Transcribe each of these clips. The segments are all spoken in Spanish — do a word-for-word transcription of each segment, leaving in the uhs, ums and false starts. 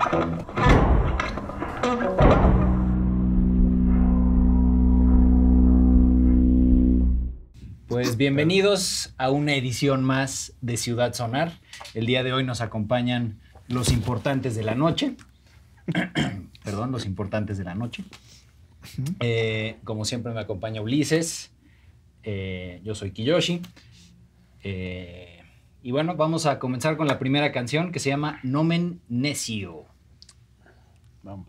Pues bienvenidos a una edición más de Ciudad Sonar. El día de hoy nos acompañan los importantes de la noche. Perdón, los importantes de la noche. Eh, como siempre me acompaña Ulises. Eh, yo soy Kiyoshi. Eh, y bueno, vamos a comenzar con la primera canción que se llama Nomen Necio. Vamos.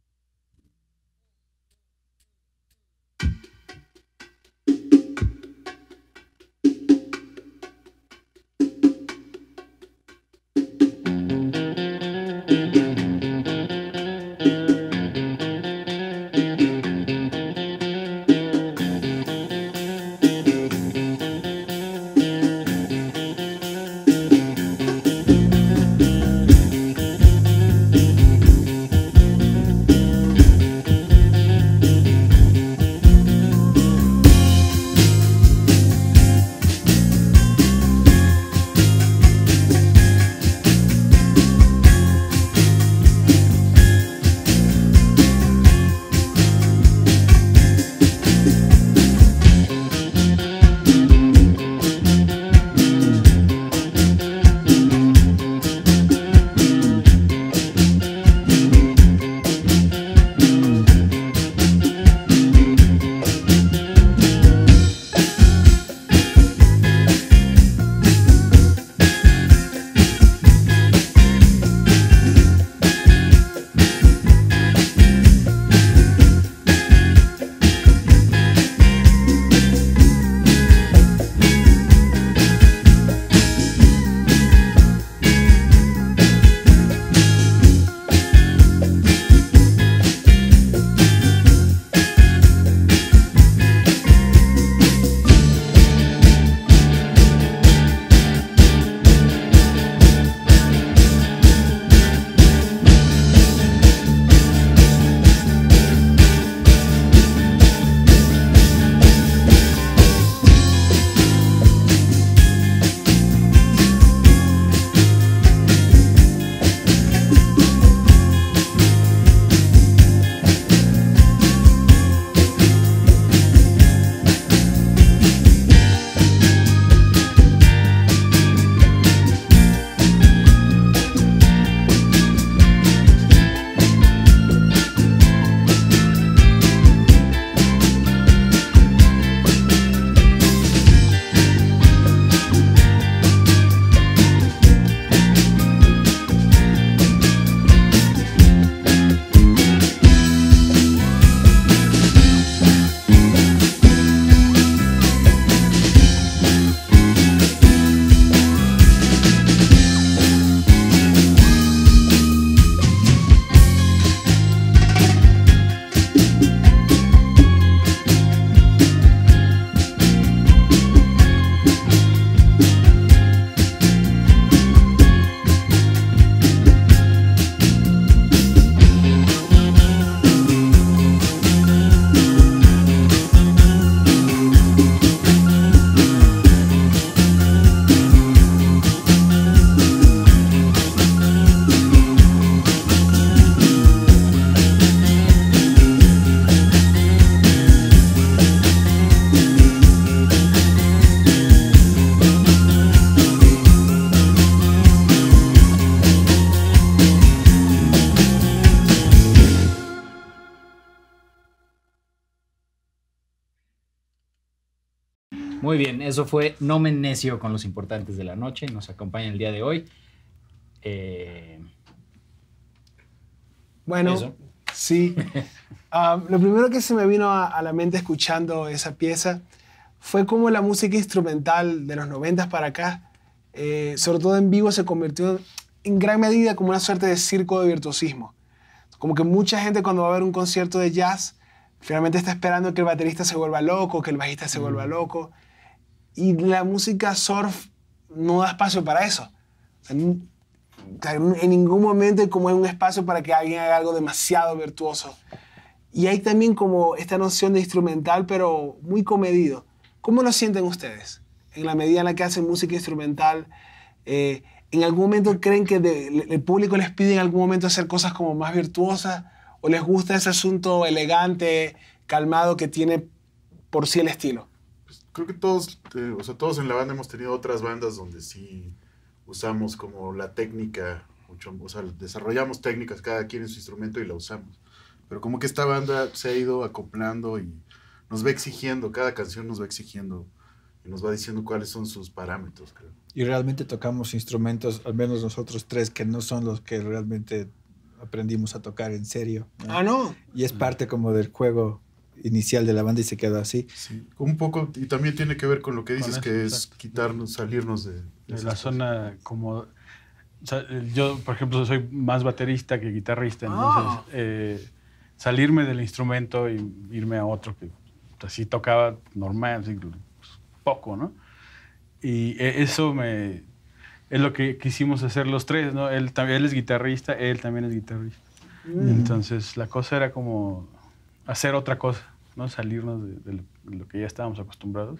Muy bien, eso fue Nomen Necio con los importantes de la noche. Nos acompaña el día de hoy. Eh... Bueno, ¿eso? Sí. uh, lo primero que se me vino a, a la mente escuchando esa pieza fue cómo la música instrumental de los noventas para acá, eh, sobre todo en vivo, se convirtió en gran medida como una suerte de circo de virtuosismo. Como que mucha gente cuando va a ver un concierto de jazz, finalmente está esperando que el baterista se vuelva loco, que el bajista se vuelva loco. Y la música surf no da espacio para eso. O sea, en ningún momento hay como un espacio para que alguien haga algo demasiado virtuoso. Y hay también como esta noción de instrumental, pero muy comedido. ¿Cómo lo sienten ustedes? En la medida en la que hacen música instrumental, eh, ¿En algún momento creen que de, el público les pide en algún momento hacer cosas como más virtuosas? ¿O les gusta ese asunto elegante, calmado que tiene por sí el estilo? Pues creo que todos, eh, o sea, todos en la banda hemos tenido otras bandas donde sí usamos como la técnica, mucho, o sea, desarrollamos técnicas cada quien en su instrumento y la usamos. Pero como que esta banda se ha ido acoplando y nos va exigiendo, cada canción nos va exigiendo y nos va diciendo cuáles son sus parámetros, creo. Y realmente tocamos instrumentos, al menos nosotros tres, que no son los que realmente aprendimos a tocar en serio, ¿no? Ah, ¿no? Y es parte como del juego inicial de la banda y se quedó así. Sí, un poco, y también tiene que ver con lo que dices, eso, que es exacto. quitarnos, salirnos de, de, De esas la cosas. zona como... O sea, yo, por ejemplo, soy más baterista que guitarrista, entonces Ah. eh, salirme del instrumento y irme a otro que así tocaba normal, así, pues, poco, ¿no? Y eso me, es lo que quisimos hacer los tres, ¿no? Él, él es guitarrista, él también es guitarrista. Mm. Entonces la cosa era como hacer otra cosa, ¿no? Salirnos de, de, lo, de lo que ya estábamos acostumbrados.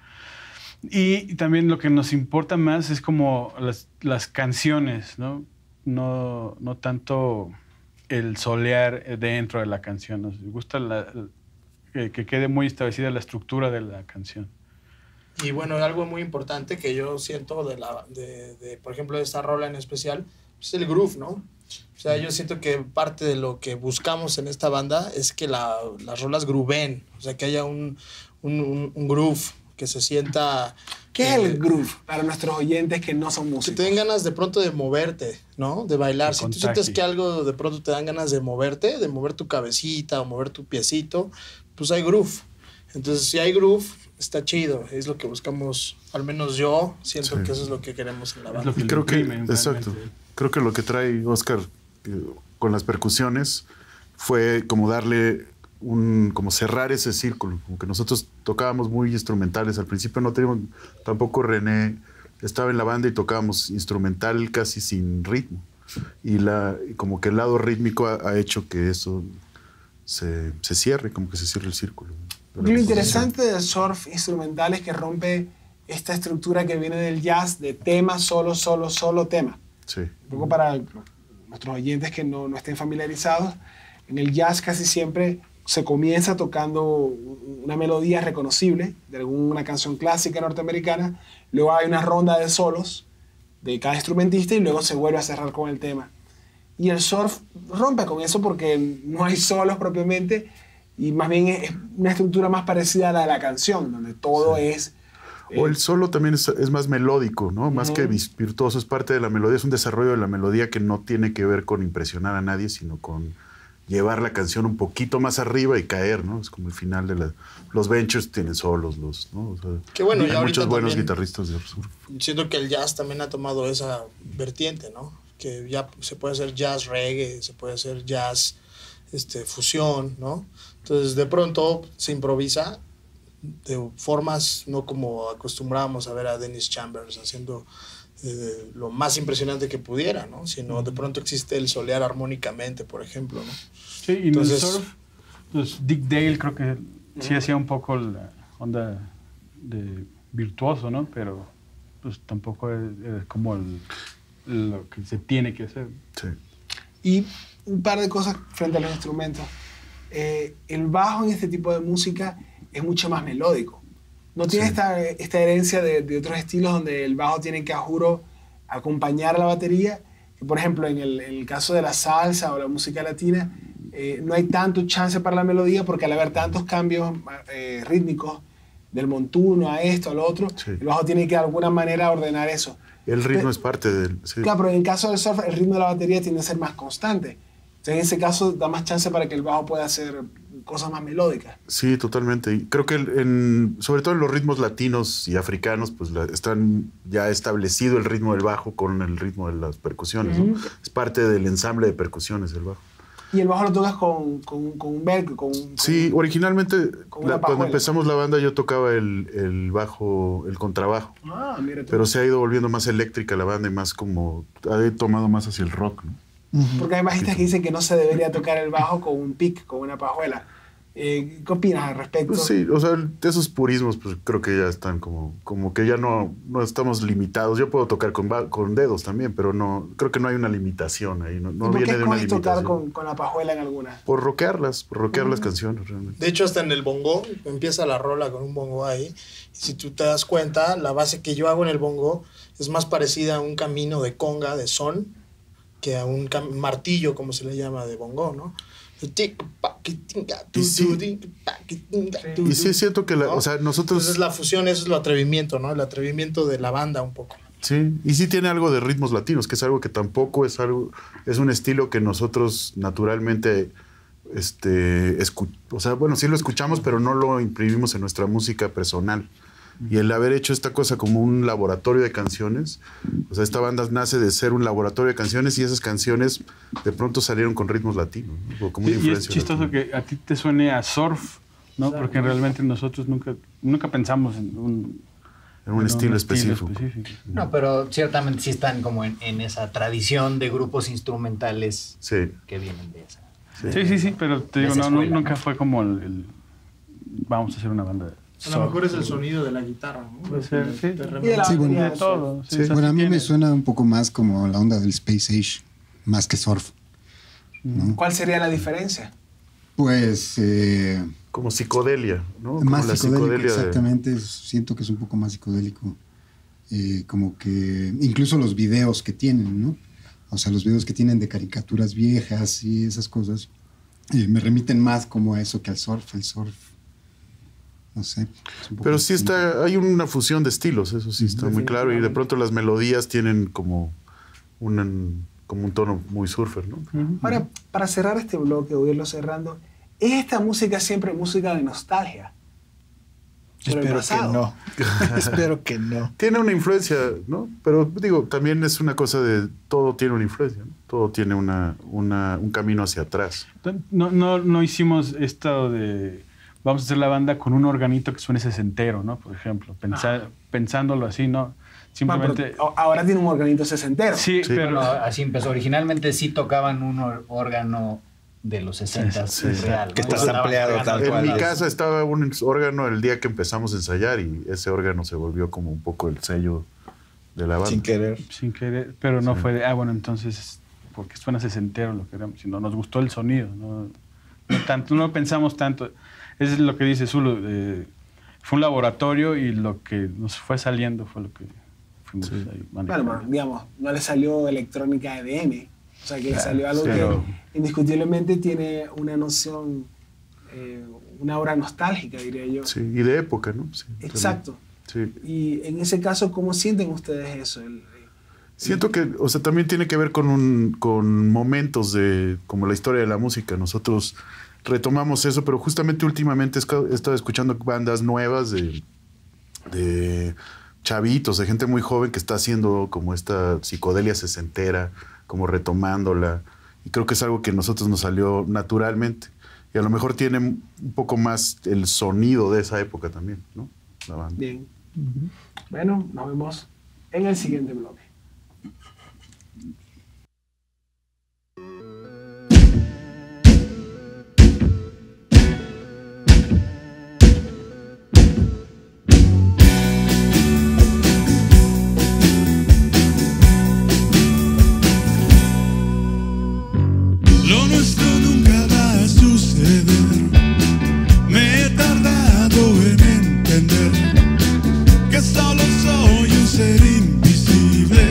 Y, y también lo que nos importa más es como las, las canciones, ¿no? No, no tanto el solear dentro de la canción. Nos gusta la, que, que quede muy establecida la estructura de la canción. Y bueno, algo muy importante que yo siento de, la, de, de por ejemplo, de esta rola en especial, es el groove, ¿no? O sea, yo siento que parte de lo que buscamos en esta banda es que la, las rolas grooveen, o sea, que haya un, un, un, un groove, que se sienta... ¿Qué que, es el groove para nuestros oyentes que no son que músicos? te den ganas de pronto de moverte, ¿no? De bailar. De Si tú contagio. sientes que algo de pronto te dan ganas de moverte, de mover tu cabecita o mover tu piecito, pues hay groove. Entonces, si hay groove, está chido. Es lo que buscamos, al menos yo siento Sí. que eso es lo que queremos en la Es banda. lo que Y le creo que, imprimen exacto, realmente. creo que lo que trae Oscar eh, con las percusiones fue como darle un, como cerrar ese círculo, como que nosotros tocábamos muy instrumentales, al principio no teníamos, tampoco René estaba en la banda y tocábamos instrumental casi sin ritmo, y la, y como que el lado rítmico ha, ha hecho que eso se, se cierre, como que se cierre el círculo. Lo interesante del surf instrumental es que rompe esta estructura que viene del jazz de tema, solo, solo, solo tema. Sí. Un poco para nuestros oyentes que no, no estén familiarizados, en el jazz casi siempre se comienza tocando una melodía reconocible de alguna canción clásica norteamericana, luego hay una ronda de solos de cada instrumentista y luego se vuelve a cerrar con el tema. Y el surf rompe con eso porque no hay solos propiamente y más bien es una estructura más parecida a la de la canción, donde todo Sí. es... O eh, el solo también es, es más melódico, ¿no? Más Ujú. que vis- virtuoso, es parte de la melodía, es un desarrollo de la melodía que no tiene que ver con impresionar a nadie, sino con llevar la canción un poquito más arriba y caer, ¿no? Es como el final de la... Los Ventures tienen solos, los, ¿no? O sea, Que bueno, hay ya ahorita muchos buenos también- guitarristas de surf. Siento que el jazz también ha tomado esa vertiente, ¿no? Que ya se puede hacer jazz reggae, se puede hacer jazz este, fusión, ¿no? Entonces, de pronto se improvisa de formas no como acostumbrábamos a ver a Dennis Chambers haciendo eh, lo más impresionante que pudiera, ¿no? Sino de pronto existe el solear armónicamente, por ejemplo, ¿no? Sí, y Entonces- en el surf, pues Dick Dale creo que sí hacía un poco la onda de virtuoso, ¿no? Pero pues tampoco es, es como el, lo que se tiene que hacer. Sí. Y un par de cosas frente a los instrumentos. Eh, el bajo en este tipo de música es mucho más melódico. No tiene Sí. esta, esta herencia de, de otros estilos donde el bajo tiene que, a juro, acompañar a la batería. Por ejemplo, en el, en el caso de la salsa o la música latina, eh, no hay tanto chance para la melodía porque al haber tantos cambios eh, rítmicos del montuno a esto, a lo otro, Sí. el bajo tiene que de alguna manera ordenar eso. El ritmo Pe- es parte del... Sí. Claro, pero en el caso del surf, el ritmo de la batería tiende a ser más constante. Entonces, en ese caso, da más chance para que el bajo pueda hacer cosas más melódicas. Sí, totalmente. Y creo que el- en, sobre todo en los ritmos latinos y africanos, pues la- están ya establecido el ritmo del bajo con el ritmo de las percusiones, ¿no? Ujú. Es parte del ensamble de percusiones el bajo. Y el bajo lo tocas con, con, con un velcro, con, con- Sí, originalmente con la- una cuando pajuela. empezamos la banda yo tocaba el, el bajo, el contrabajo, Ah, mira tú. pero se ha ido volviendo más eléctrica la banda y más como, ha tomado más hacia el rock, ¿no? Porque hay bajistas que dicen que no se debería tocar el bajo con un pick, con una pajuela. Eh, ¿Qué opinas al respecto? Pues sí, o sea, esos purismos pues creo que ya están como, como que ya no, no estamos limitados. Yo puedo tocar con, con dedos también, pero no creo que no hay una limitación ahí. No, no ¿Por viene qué de una escoges tocar limitación. con, con la pajuela en alguna? Por rockearlas, por rockear uh-huh. las canciones realmente. De hecho, hasta en el bongo, empieza la rola con un bongo ahí. Y si tú te das cuenta, la base que yo hago en el bongo es más parecida a un camino de conga, de son, que a un martillo, como se le llama, de bongo, ¿no? Y sí, y sí es cierto que la, ¿no? o sea, nosotros... Entonces la fusión, eso es lo atrevimiento, ¿no? El atrevimiento de la banda un poco. Sí, y sí tiene algo de ritmos latinos, que es algo que tampoco es algo, es un estilo que nosotros naturalmente, este, escu- o sea, bueno, sí lo escuchamos, pero no lo imprimimos en nuestra música personal. Y el haber hecho esta cosa como un laboratorio de canciones, o sea, esta banda nace de ser un laboratorio de canciones y esas canciones de pronto salieron con ritmos latinos, ¿no? Como una y, y es chistoso latina. Que a ti te suene a surf, ¿no? Claro. Porque realmente nosotros nunca, nunca pensamos en un, en un, en estilo, un específico. estilo específico. No, pero ciertamente sí están como en, en esa tradición de grupos instrumentales sí. que vienen de esa. Sí, sí, sí, sí, pero te digo, no, escuela, nunca ¿no? fue como el, el vamos a hacer una banda de... A lo mejor es el sonido de la guitarra, ¿no? Puede ser, sí. De de sí, bueno, de todo. Sí, sí. Bueno, a mí tiene. me suena un poco más como la onda del Space Age, más que surf. ¿no? ¿Cuál sería la diferencia? Pues... Eh, como psicodelia, ¿no? Como más la psicodélico, psicodelia exactamente. De... Siento que es un poco más psicodélico. Eh, como que... Incluso los videos que tienen, ¿no? O sea, los videos que tienen de caricaturas viejas y esas cosas, eh, me remiten más como a eso que al surf. El surf... No sé. Pero sí está, hay una fusión de estilos, eso sí está muy claro. Y de pronto las melodías tienen como un, como un tono muy surfer, ¿no? Ahora, para cerrar este bloque o irlo cerrando, ¿es esta música siempre música de nostalgia? Espero que no. Espero que no. Tiene una influencia, ¿no? Pero digo, también es una cosa de todo tiene una influencia, ¿no? Todo tiene una, una, un camino hacia atrás. No, no, no hicimos esto de... Vamos a hacer la banda con un organito que suene sesentero, ¿no? Por ejemplo, pensar, ah. pensándolo así, ¿no? Simplemente... Bueno, ahora tiene un organito sesentero. Sí, sí. pero... Bueno, así empezó. Originalmente sí tocaban un órgano de los sesenta sí, sí, real, que ¿no? está sampleado tal en cual. En mi es. casa estaba un órgano el día que empezamos a ensayar y ese órgano se volvió como un poco el sello de la banda. Sin querer. Sin querer, pero no sí. fue de, ah, bueno, entonces, porque suena sesentero lo que éramos, sino nos gustó el sonido, ¿no? No tanto, no pensamos tanto... Es lo que dice Zulu, eh, fue un laboratorio y lo que nos fue saliendo fue lo que fuimos sí. ahí manejando. Bueno, digamos, no le salió electrónica E D M, o sea que le salió algo sí, que no. indiscutiblemente tiene una noción, eh, una obra nostálgica, diría yo. Sí, y de época, ¿no? Sí, exacto. Sí. Y en ese caso, ¿cómo sienten ustedes eso? El, Siento que, o sea, también tiene que ver con, un, con momentos de, como la historia de la música. Nosotros retomamos eso, pero justamente últimamente he estado escuchando bandas nuevas de, de chavitos, de gente muy joven que está haciendo como esta psicodelia sesentera, como retomándola. Y creo que es algo que a nosotros nos salió naturalmente. Y a lo mejor tiene un poco más el sonido de esa época también, ¿no? La banda. Bien. Uh-huh. Bueno, nos vemos en el siguiente bloque. Lo nuestro nunca va a suceder. Me he tardado en entender que solo soy un ser invisible.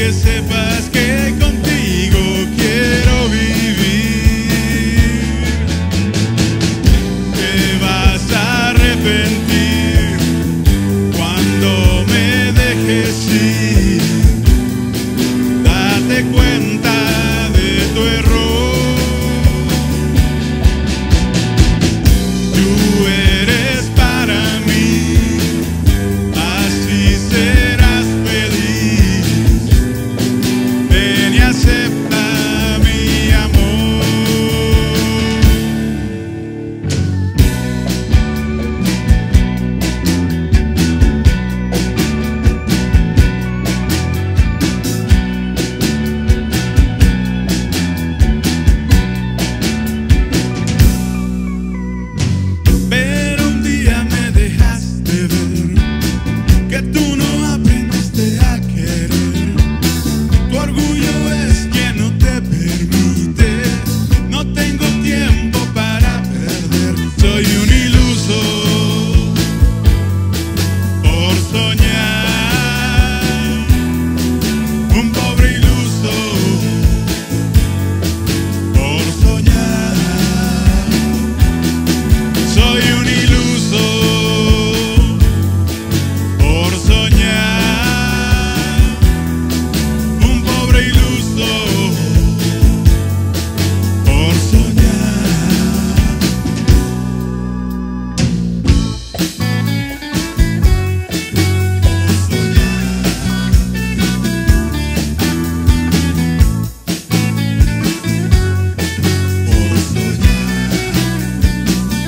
que sepas que contigo quiero vivir. Te vas a arrepentir cuando me dejes ir. Date cuenta de tu error. Tú eres para mí, así serás feliz. Ven y acepta mi amor. Pero un día me dejaste ver que tú no aprendiste a querer. Tu orgullo es quien no te permite. No tengo tiempo para perder. Soy un iluso por soñar. Un pobre iluso por soñar. Soy un iluso por soñar, un pobre iluso por soñar. Por soñar.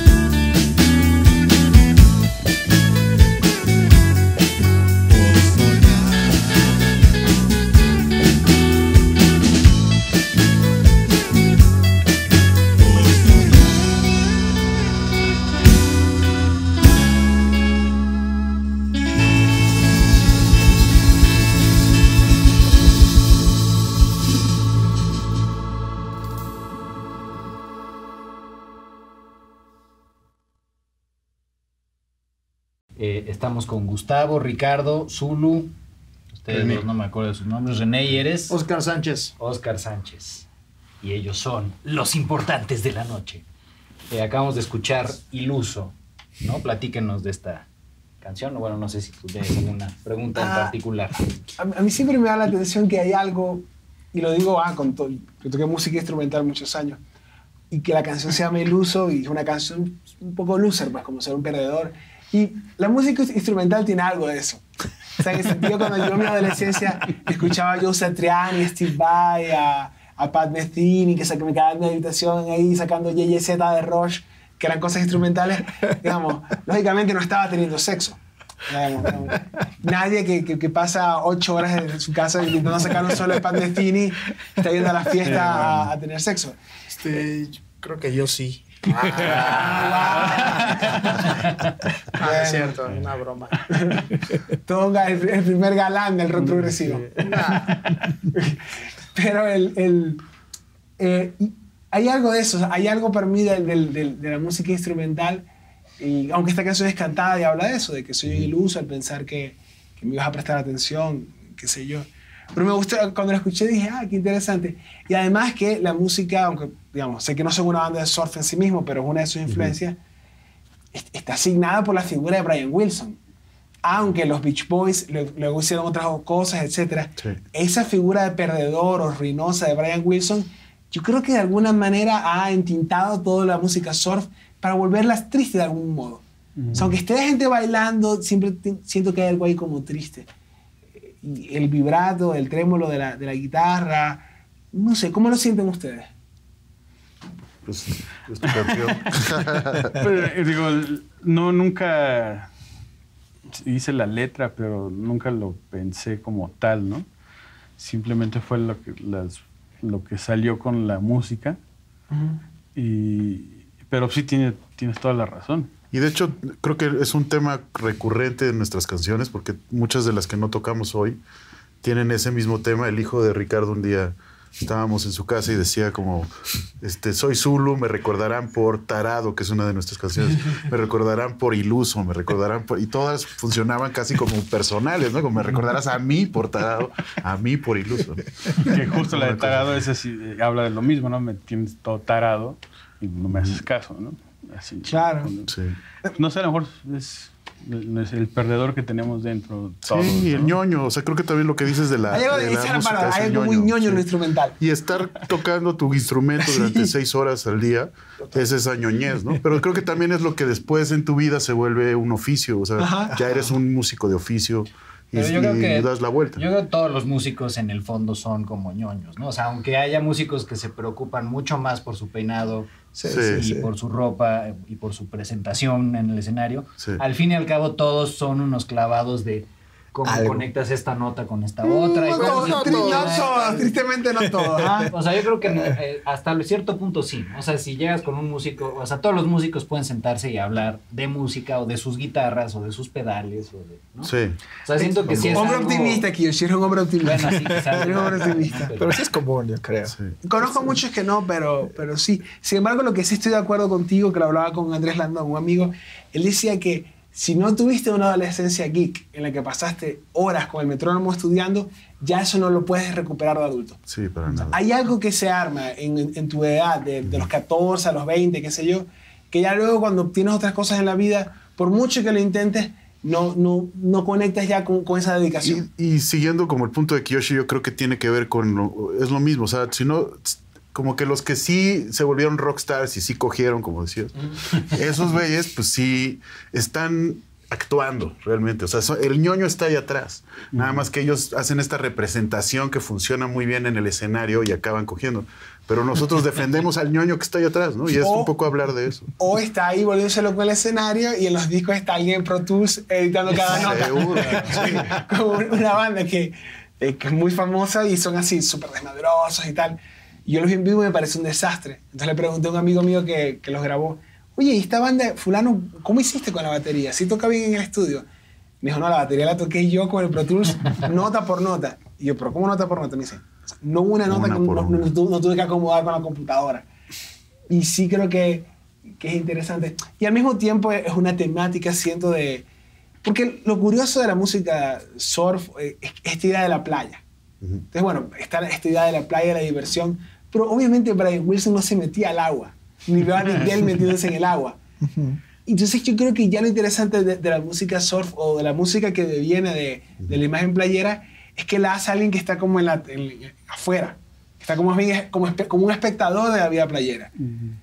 Por Eh, estamos con Gustavo, Ricardo, Zulu. Ustedes dos, no me acuerdo de sus nombres. René, y eres Oscar Sánchez. Oscar Sánchez. Y ellos son los importantes de la noche. Eh, acabamos de escuchar Iluso, ¿no? Platíquenos de esta canción. Bueno, no sé si tú tienes alguna pregunta en Ah. particular. A, a mí siempre me da la atención que hay algo, y lo digo ah, con todo, yo toqué música instrumental muchos años, y que la canción se llama Iluso, y es una canción un poco loser, pues, como ser un perdedor. Y la música instrumental tiene algo de eso. O sea, en el sentido, cuando yo en mi adolescencia escuchaba a Joe Satriani, a Steve Vai, a, a Pat Metheny, que, que me quedaba en mi habitación ahí sacando Y Y Z de Rush, que eran cosas instrumentales, digamos, lógicamente no estaba teniendo sexo. Digamos, digamos. Nadie que, que, que pasa ocho horas en su casa intentando sacar un solo de Pat Metheny está yendo a la fiesta a, a tener sexo. Este, yo creo que yo sí. Ah, Ah, es cierto, una broma. Todo un ga- el, el primer galán del rock progresivo. Pero el, el, eh, y hay algo de eso, o sea, hay algo para mí del- del- del- de la música instrumental, y aunque esta canción es cantada y habla de eso, de que soy un iluso al pensar que, que me ibas a prestar atención, qué sé yo. Pero me gustó, cuando la escuché dije, ah, qué interesante. Y además que la música, aunque digamos, sé que no son una banda de surf en sí mismo, pero es una de sus influencias, est- está asignada por la figura de Brian Wilson. Aunque los Beach Boys le- luego hicieron otras cosas, etcétera, Sí. esa figura de perdedor o ruinosa de Brian Wilson, yo creo que de alguna manera ha entintado toda la música surf para volverlas tristes de algún modo. O sea, aunque esté la gente bailando, siempre te- siento que hay algo ahí como triste. Y el vibrato, el trémolo de la, de la guitarra, no sé, ¿cómo lo sienten ustedes? Pues, es tu canción. Pero, eh, digo, no, nunca hice la letra, pero nunca lo pensé como tal, ¿no? Simplemente fue lo que, las, lo que salió con la música. Y, pero sí tiene, tienes toda la razón. Y de hecho, creo que es un tema recurrente en nuestras canciones, porque muchas de las que no tocamos hoy tienen ese mismo tema. El hijo de Ricardo un día estábamos en su casa y decía como, este, soy Zulu, me recordarán por Tarado, que es una de nuestras canciones, me recordarán por Iluso, me recordarán por... Y todas funcionaban casi como personales, ¿no? Como me recordarás a mí por Tarado, a mí por Iluso. Que justo la de Tarado, esa sí eh, habla de lo mismo, ¿no? Me tienes todo tarado y no me haces caso, ¿no? Así. Claro. Sí. No sé, a lo mejor es... es el perdedor que tenemos dentro todos, Sí, el ¿no? ñoño. O sea, creo que también lo que dices de la, Hay algo, de de la esa música palabra, es hay el algo muy ñoño en sí. lo instrumental. Y estar tocando tu instrumento durante seis horas al día es esa ñoñez, ¿no? Pero creo que también es lo que después en tu vida se vuelve un oficio. O sea, Ajá. ya eres un músico de oficio y, Pero yo creo y que das la vuelta. Yo creo que todos los músicos en el fondo son como ñoños, ¿no? O sea, aunque haya músicos que se preocupan mucho más por su peinado Sí, y sí. por su ropa y por su presentación en el escenario, Sí. al fin y al cabo todos son unos clavados de cómo Algo. conectas esta nota con esta otra. y No cómo todos, se no combina. todos, tristemente no todos. ¿ah? O sea, yo creo que eh, hasta cierto punto sí. O sea, si llegas con un músico, o sea, todos los músicos pueden sentarse y hablar de música o de sus guitarras o de sus pedales. O de, ¿no? Sí. O sea, siento que sí es Hombre algo- optimista, Kiyoshi, eres un hombre optimista. Bueno, sí, quizás. Eres un hombre optimista. Pero sí es común, yo creo. Sí. Conozco muchos que no, pero, pero sí. Sin embargo, lo que sí estoy de acuerdo contigo, que lo hablaba con Andrés Landón, un amigo, él decía que si no tuviste una adolescencia geek en la que pasaste horas con el metrónomo estudiando, ya eso no lo puedes recuperar de adulto. Sí, para nada. Hay algo que se arma en, en tu edad, de, de los catorce a los veinte, qué sé yo, que ya luego cuando tienes otras cosas en la vida, por mucho que lo intentes, no, no, no conectas ya con, con esa dedicación. Y, y siguiendo como el punto de Kiyoshi, yo creo que tiene que ver con... Lo, es lo mismo, o sea, si no... Como que los que sí se volvieron rockstars y sí cogieron, como decías, esos güeyes, pues sí están actuando realmente. O sea, so- el ñoño está ahí atrás. Nada más que ellos hacen esta representación que funciona muy bien en el escenario y acaban cogiendo. Pero nosotros defendemos al ñoño que está ahí atrás, ¿no? Y es O- un poco hablar de eso. O está ahí volviéndose loco en el escenario y en los discos está alguien en Pro Tools editando cada nota. Seguro, sí. Como una banda que, eh, que es muy famosa y son así súper desmadrosos y tal. Y yo los vi en vivo y me parece un desastre. Entonces le pregunté a un amigo mío que, que los grabó, oye, ¿y esta banda, fulano, cómo hiciste con la batería? ¿Sí toca bien en el estudio? Me dijo, no, la batería la toqué yo con el Pro Tools nota por nota. Y yo, ¿pero cómo nota por nota? Me dice, no hubo una nota Una que por no, una. no tu- no tuve que acomodar con la computadora. Y sí creo que, que es interesante. Y al mismo tiempo es una temática, siento, de... Porque lo curioso de la música surf eh, es esta idea de la playa. Entonces, bueno, está esta idea de la playa, de la diversión, pero obviamente Brian Wilson no se metía al agua, ni veo a Miguel metiéndose en el agua. Entonces yo creo que ya lo interesante de, de la música surf o de la música que viene de, de la imagen playera es que la hace alguien que está como en la, en- afuera, está como, más bien como, espe- como un espectador de la vida playera.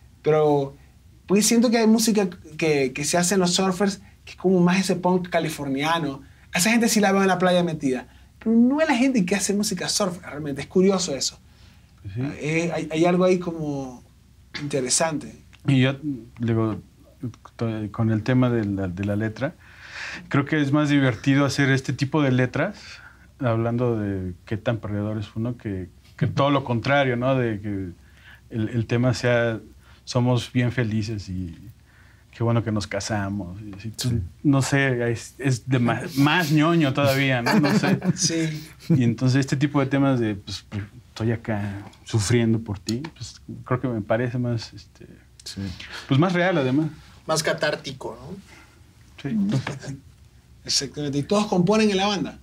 Pero pues siento que hay música que, que se hace en los surfers que es como más ese punk californiano. A esa gente sí la veo en la playa metida. Pero no es la gente que hace música surf, realmente. Es curioso eso. Pues sí. Eh, hay, hay algo ahí como interesante. Y yo digo, to- con el tema de la, de la letra, creo que es más divertido hacer este tipo de letras, hablando de qué tan perdedor es uno, que, que todo lo contrario, ¿no? De que el, el tema sea, somos bien felices y qué bueno que nos casamos. Y así. Entonces, no sé, es, es de más, más ñoño todavía, ¿no? No sé. Sí. Y entonces este tipo de temas de, pues, estoy acá sufriendo por ti, pues creo que me parece más, este, Sí. pues más real además. Más catártico, ¿no? Sí. Exactamente. Y todos componen en la banda.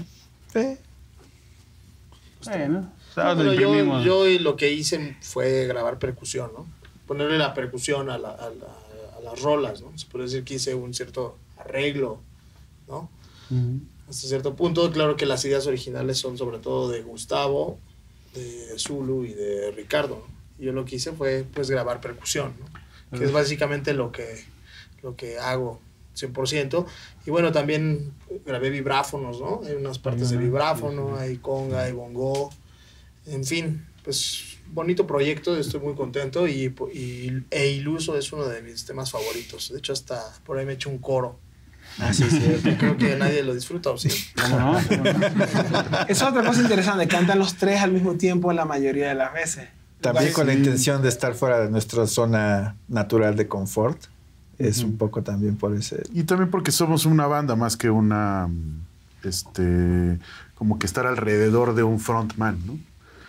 Bueno, ¿sabes? Bueno, Lo yo, imprimimos. yo lo que hice fue grabar percusión, ¿no? Ponerle la percusión a, la- a la- a las rolas, ¿no? Se puede decir que hice un cierto arreglo, ¿no? Ujú. Hasta cierto punto, claro que las ideas originales son sobre todo de Gustavo, de Zulu y de Ricardo, ¿no? Y yo lo que hice fue, pues, grabar percusión, ¿no? Que es básicamente lo que, lo que hago cien por ciento. Y bueno, también grabé vibráfonos, ¿no? Hay unas partes de Ajá, vibráfono, sí, sí. hay conga, hay bongo. En fin, pues bonito proyecto, estoy muy contento y, y e Iluso es uno de mis temas favoritos. De hecho, hasta por ahí me eché un coro. Ah, sí, sí. Creo que nadie lo disfruta, ¿o sí? ¿Cómo no? ¿Cómo no? Esa es otra cosa interesante. Cantan los tres al mismo tiempo la mayoría de las veces. También con la Sí. intención de estar fuera de nuestra zona natural de confort. Es un poco también por ese... Y también porque somos una banda más que una, este, como que estar alrededor de un frontman, ¿no?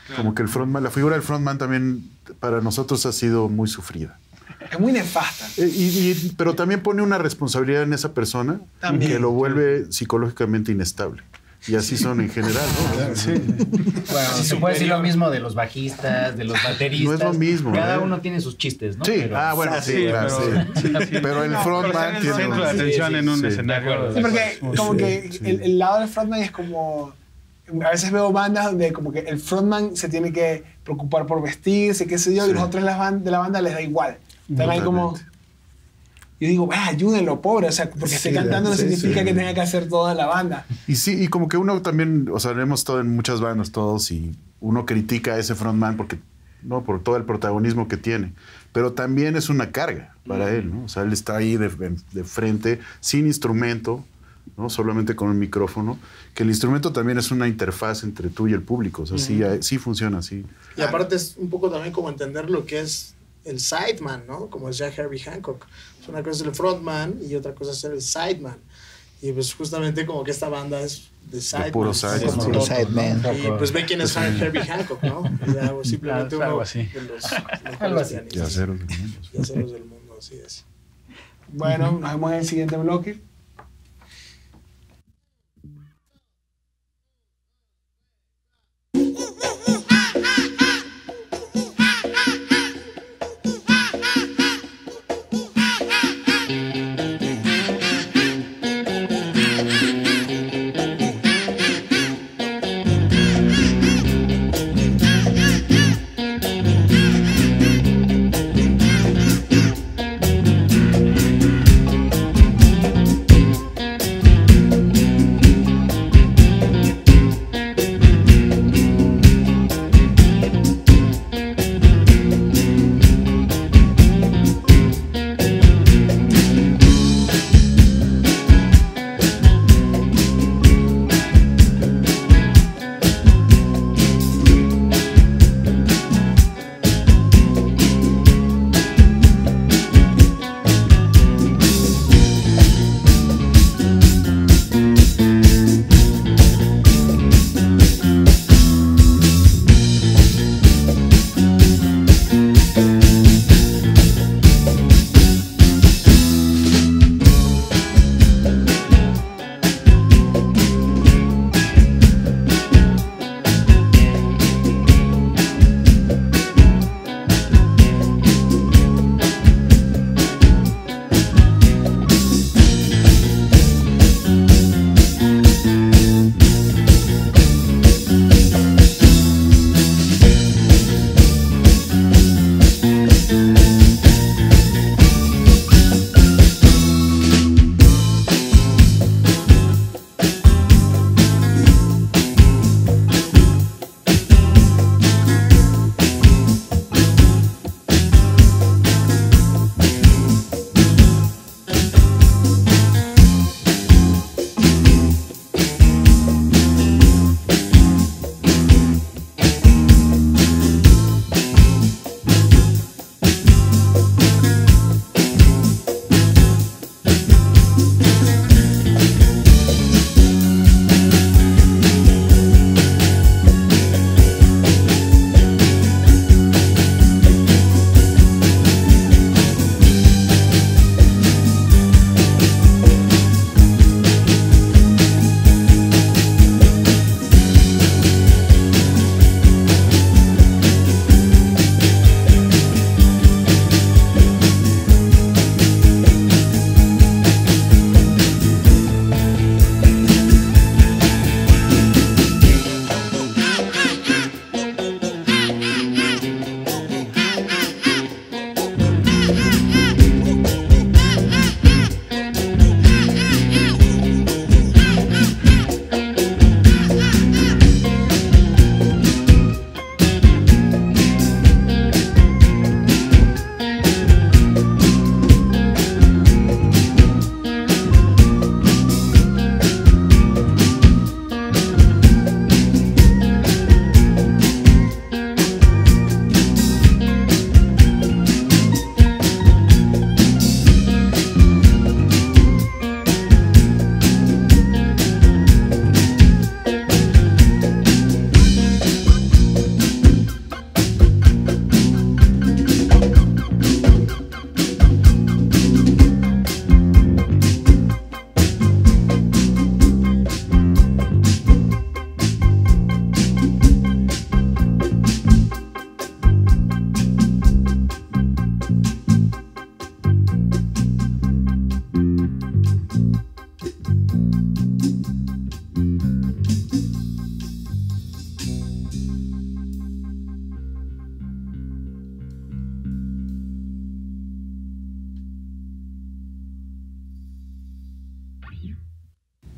Como que el frontman, la figura del frontman también para nosotros ha sido muy sufrida. Es muy nefasta. Eh, y, y- pero también pone una responsabilidad en esa persona También. que lo vuelve psicológicamente inestable. Y así son en general, ¿no? Sí. Bueno, se puede decir lo mismo de los bajistas, de los bateristas. No es lo mismo, Cada ¿eh? uno tiene sus chistes, ¿no? Sí, Pero- ah, bueno, sí, Sí, claro, pero- sí. sí, sí. Pero el No, frontman pero ser el tiene centro de un- atención sí, en un sí. escenario. Sí, porque como Sí, que sí. el, el lado del frontman es como... A veces veo bandas donde como que el frontman se tiene que preocupar por vestirse, qué sé yo, Sí. y los otros de la, ban- de la banda les da igual. Están ahí como... Totalmente. Yo digo, "Ah, ayúdenlo, pobre", o sea, porque esté Sí, cantando no sí, significa sí. que tenga que hacer toda la banda. Y sí, y como que uno también, o sea, hemos estado en muchas bandas todos y uno critica a ese frontman porque, no, por todo el protagonismo que tiene. Pero también es una carga para él, ¿no? O sea, él está ahí de, de frente, sin instrumento, ¿no? Solamente con un micrófono. Que el instrumento también es una interfaz entre tú y el público. O sea, sí, hay- sí funciona así. Y aparte es un poco también como entender lo que es el sideman, ¿no? Como decía Herbie Hancock. Pues una cosa es el frontman y otra cosa es ser el sideman. Y pues justamente como que esta banda es de sideman. puro sideman. Como Puro Toto, sideman. ¿no? Y pues ve quién es Herbie Hancock, ¿no? Y ya, pues, simplemente Algo uno así. de los Algo mejores así. pianistas. Yaceros del mundo. Yaceros del mundo, así es. Bueno, nos vemos en el siguiente bloque.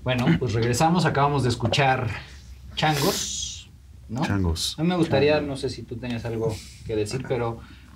Bueno, pues regresamos. Acabamos de escuchar Changos, ¿no? Changos. A mí me gustaría, no sé si tú tenías algo que decir, pero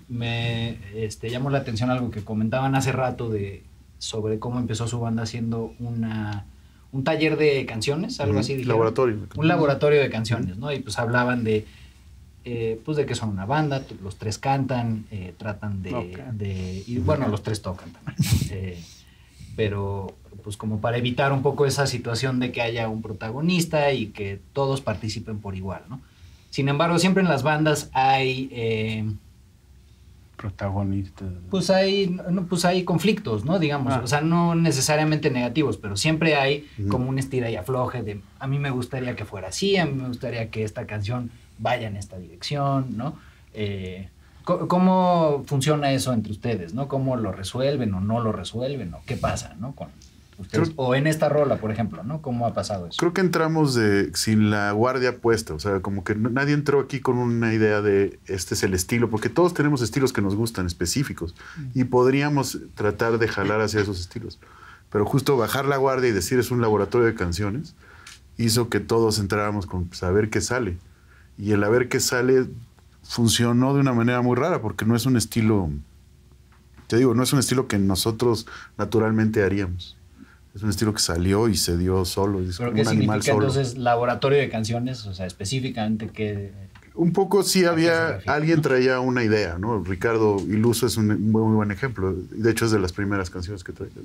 me este, llamó la atención algo que comentaban hace rato de, sobre cómo empezó su banda haciendo una, un taller de canciones, algo así. Dijeron. Laboratorio. Un laboratorio de canciones, ¿no? Y pues hablaban de, eh, pues de que son una banda, los tres cantan, eh, tratan de, Okay. de... Y bueno, los tres tocan también. Eh, pero pues como para evitar un poco esa situación de que haya un protagonista y que todos participen por igual, ¿no? Sin embargo, siempre en las bandas hay... Eh, Protagonistas. pues hay, no, pues hay conflictos, ¿no? Digamos, Ah. o sea, no necesariamente negativos, pero siempre hay Ujú. como un estira y afloje de a mí me gustaría que fuera así, a mí me gustaría que esta canción vaya en esta dirección, ¿no? Eh, co- ¿Cómo funciona eso entre ustedes, no? ¿Cómo lo resuelven o no lo resuelven o qué pasa, ¿no? Con ustedes. Creo- O en esta rola, por ejemplo, ¿no? ¿Cómo ha pasado eso? Creo que entramos de, sin la guardia puesta, o sea, como que no- nadie entró aquí con una idea de este es el estilo, porque todos tenemos estilos que nos gustan, específicos, y podríamos tratar de jalar hacia esos estilos. Pero justo bajar la guardia y decir es un laboratorio de canciones hizo que todos entráramos con pues, a ver qué sale. Y el a ver qué sale funcionó de una manera muy rara, porque no es un estilo, te digo, no es un estilo que nosotros naturalmente haríamos. Es un estilo que salió y se dio solo. Es ¿Pero como qué un animal significa solo. entonces laboratorio de canciones? O sea, específicamente qué... Un poco sí ¿A qué se había, refiere? alguien traía una idea, ¿no? Ricardo Iluso es un muy, muy buen ejemplo. De hecho, es de las primeras canciones que trae.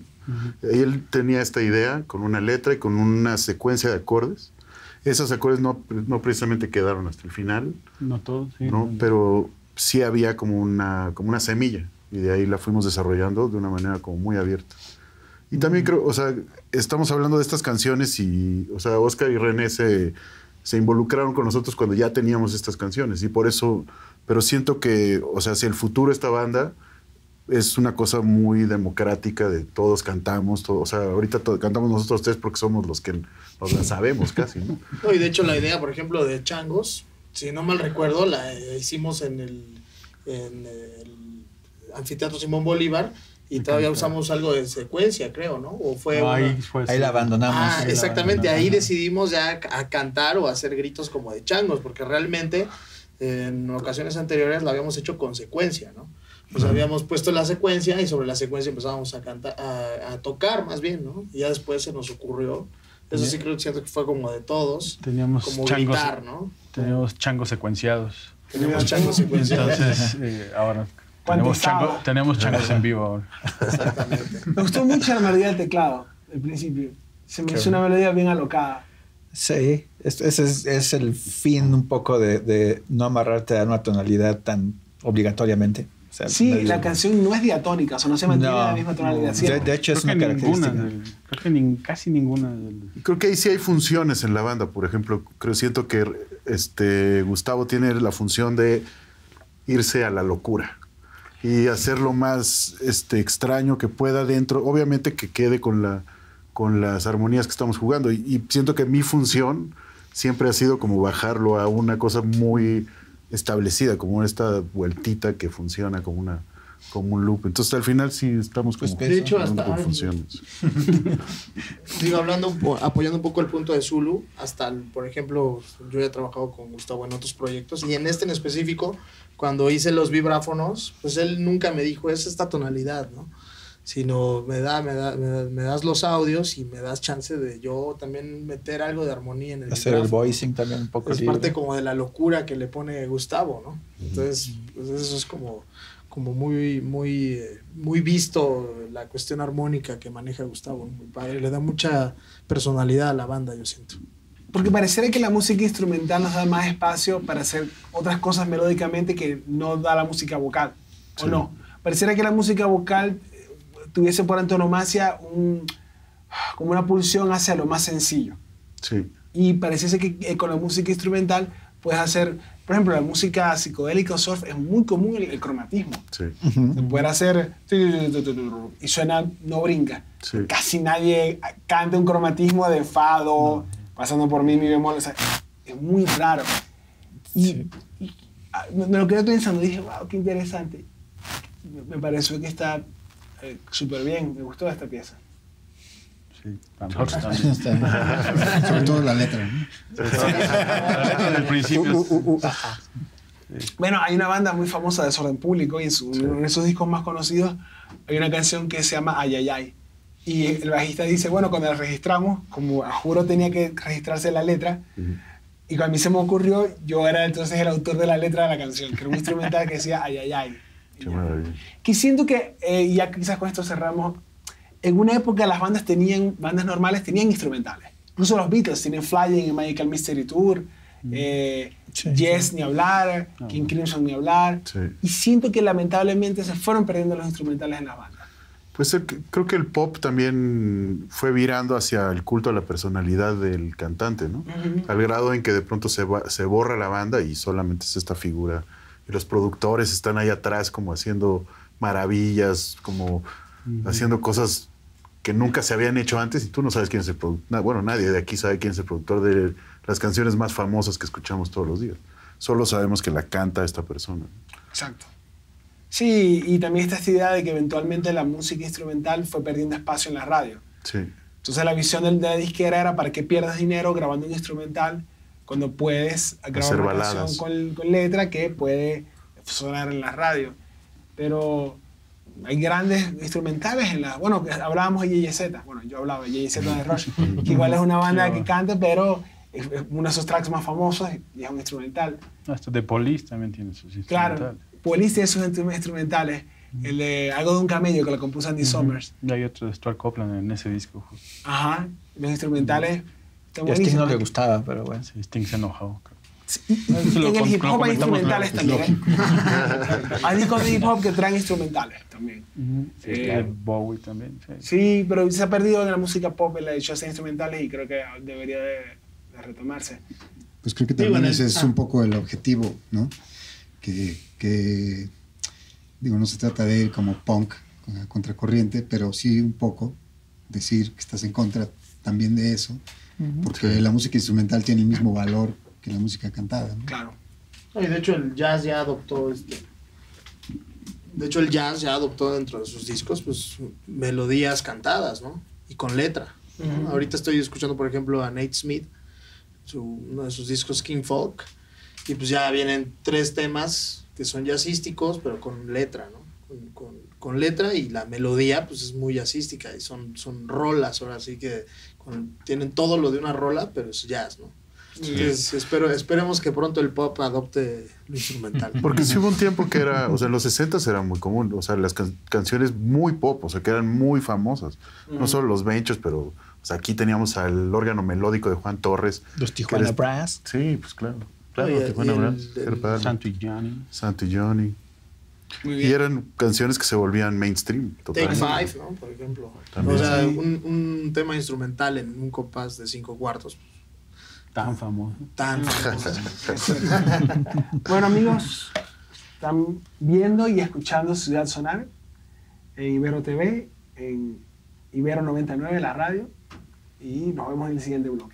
Él tenía esta idea con una letra y con una secuencia de acordes. Esos acordes no, no precisamente quedaron hasta el final, No todos, sí. ¿no? Pero sí había como una, como una semilla y de ahí la fuimos desarrollando de una manera como muy abierta. Y también creo, o sea, estamos hablando de estas canciones y, o sea, Oscar y René se, se involucraron con nosotros cuando ya teníamos estas canciones y por eso, pero siento que, o sea, si el futuro de esta banda es una cosa muy democrática de todos cantamos, todo, o sea, ahorita to- cantamos nosotros tres porque somos los que nos la sabemos casi, ¿no? No, y de hecho la idea, por ejemplo, de Changos, si no mal recuerdo, la eh, hicimos en el, en el Anfiteatro Simón Bolívar y Me todavía encanta. usamos algo de secuencia, creo, ¿no? O fue No, una- ahí, fue Ahí la abandonamos. Ah, Ahí la exactamente, ahí abandonamos. decidimos ya a cantar o a hacer gritos como de changos, porque realmente eh, en ocasiones anteriores la habíamos hecho con secuencia, ¿no? Pues habíamos puesto la secuencia y sobre la secuencia empezábamos a cantar, a, a tocar más bien, ¿no? Y ya después se nos ocurrió, eso sí creo que siento que fue como de todos, Teníamos como changos, gritar, ¿no? teníamos changos secuenciados. Teníamos changos secuenciales. Entonces, eh, ahora tenemos, Cuantizado. chango- tenemos changos en vivo ahora. Exactamente. Me gustó mucho la melodía del teclado, al principio. Se me Qué hizo una melodía bien alocada. Sí, es- ese es, es el fin un poco de, de no amarrarte a una tonalidad tan obligatoriamente. O sea, Sí, medio- la canción no es diatónica, o sea, no se mantiene No, la misma tonalidad de, siempre. de hecho es Creo una que ninguna, característica. del- creo que nin- casi ninguna. del- Creo que ahí sí hay funciones en la banda, por ejemplo, creo siento que este Gustavo tiene la función de irse a la locura y hacer lo más este, extraño que pueda dentro, obviamente que quede con, la, con las armonías que estamos jugando. Y, y siento que mi función siempre ha sido como bajarlo a una cosa muy establecida, como esta vueltita que funciona como, una, como un loop. Entonces al final sí estamos como Pues, de hecho, jugando hasta- con funciones. Digo, hablando, un po- apoyando un poco el punto de Zulu, hasta, el- por ejemplo, yo he trabajado con Gustavo en otros proyectos y en este en específico, cuando hice los vibráfonos, pues él nunca me dijo, es esta tonalidad, ¿no? Sino me, da, me, da, me, da- me das los audios y me das chance de yo también meter algo de armonía en el Hacer el vibráfono. voicing también un poco Es libre. parte como de la locura que le pone Gustavo, ¿no? Entonces, pues eso es como, como muy, muy, eh, muy visto la cuestión armónica que maneja Gustavo. Muy padre. Le da mucha personalidad a la banda, yo siento. Porque pareciera que la música instrumental nos da más espacio para hacer otras cosas melódicamente que no da la música vocal, ¿o Sí. no? Pareciera que la música vocal eh, tuviese por antonomasia un, como una pulsión hacia lo más sencillo. Sí. Y pareciese que eh, con la música instrumental puedes hacer, por ejemplo, la música psicodélica o surf es muy común el, el cromatismo. Sí. Se puede hacer y suena, no brinca. Sí. Casi nadie canta un cromatismo de fado, pasando por mi, mi bemol. O sea, es muy raro. Y, y, ah, me, me lo quedé pensando, dije, wow, qué interesante. Me, me pareció que está eh, súper bien, me gustó esta pieza. Sí, para nosotros también. Sobre todo la letra, ¿no? La letra del principio. Uh, uh, uh, uh. Bueno, hay una banda muy famosa de Desorden Público y en, su, en esos discos más conocidos hay una canción que se llama Ay, ay, ay. Y el bajista dice, bueno, cuando la registramos, como a juro tenía que registrarse la letra, uh-huh. y cuando a mí se me ocurrió, yo era entonces el autor de la letra de la canción, que era un instrumental que decía Ay, ay, ay. Qué maravilla. Que siento que, eh, ya quizás con esto cerramos, en una época las bandas tenían, bandas normales tenían instrumentales. Incluso los Beatles tienen Flying en Magical Mystery Tour, eh, sí, Yes sí. ni hablar, no, King Crimson ni hablar. Sí. Y siento que lamentablemente se fueron perdiendo los instrumentales en las bandas. Pues el, creo que el pop también fue virando hacia el culto a la personalidad del cantante, ¿no? Uh-huh. Al grado en que de pronto se, va, se borra la banda y solamente es esta figura. Y los productores están ahí atrás como haciendo maravillas, como uh-huh. haciendo cosas que nunca se habían hecho antes y tú no sabes quién es el productor. Bueno, nadie de aquí sabe quién es el productor de las canciones más famosas que escuchamos todos los días. Solo sabemos que la canta esta persona. Exacto. Sí, y también está esta idea de que eventualmente la música instrumental fue perdiendo espacio en la radio. Sí. Entonces la visión de la disquera era para qué pierdas dinero grabando un instrumental cuando puedes grabar hacer una baladas canción con, con letra que puede sonar en la radio. Pero hay grandes instrumentales en la... Bueno, hablábamos de J J Z. Bueno, yo hablaba de J J Z de Rush, que igual es una banda sí, que canta, pero es uno de esos tracks más famosos y es un instrumental. Hasta The Police también tiene sus instrumentales. Claro, Police tiene sus instrumentales. Uh-huh. El de Algo de un camello, que lo compuso Andy uh-huh. Summers. Y hay otro de Stuart Copeland en ese disco. Ajá, los instrumentales. Uh-huh. Y a Sting no le gustaba, pero bueno. Sí, Sting se enojó. Sí, en el hip hop hay instrumentales también. Hay discos de hip hop que traen instrumentales también. Uh-huh. Sí, eh, Bowie también. Sí. sí, pero se ha perdido en la música pop el hecho de hacer instrumentales y creo que debería de, de retomarse. Pues creo que también ese es un poco el objetivo, ¿no? Que, que, digo, no se trata de ir como punk, contracorriente, pero sí un poco decir que estás en contra también de eso, uh-huh. porque sí. la música instrumental tiene el mismo valor que la música cantada, ¿no? Claro. Y de hecho el jazz ya adoptó este, de hecho el jazz ya adoptó dentro de sus discos pues melodías cantadas, ¿no? Y con letra. Uh-huh. Ahorita estoy escuchando por ejemplo a Nate Smith, su, uno de sus discos King Folk, y pues ya vienen tres temas que son jazzísticos pero con letra, ¿no? Con, con, con letra y la melodía pues es muy jazzística y son, son rolas, ahora sí que con, tienen todo lo de una rola pero es jazz, ¿no? Entonces, espero, esperemos que pronto el pop adopte lo instrumental. Porque sí hubo un tiempo que era, o sea, en los sesentas era muy común, o sea, las can- canciones muy pop, o sea, que eran muy famosas. Uh-huh. No solo los benchos, pero o sea, aquí teníamos al órgano melódico de Juan Torres. Los Tijuana eres... Brass. Sí, pues claro. Claro, Oye, Tijuana Brass. El, el, Santo y Johnny. Santo y Johnny. Y eran canciones que se volvían mainstream. Take Five, ¿no? Por ejemplo. También. O sea, un, un tema instrumental en un compás de cinco cuartos. Tan famoso. Tan famoso. Bueno, amigos, están viendo y escuchando Ciudad Sonar en Ibero T V, en Ibero noventa y nueve, la radio, y nos vemos en el siguiente bloque.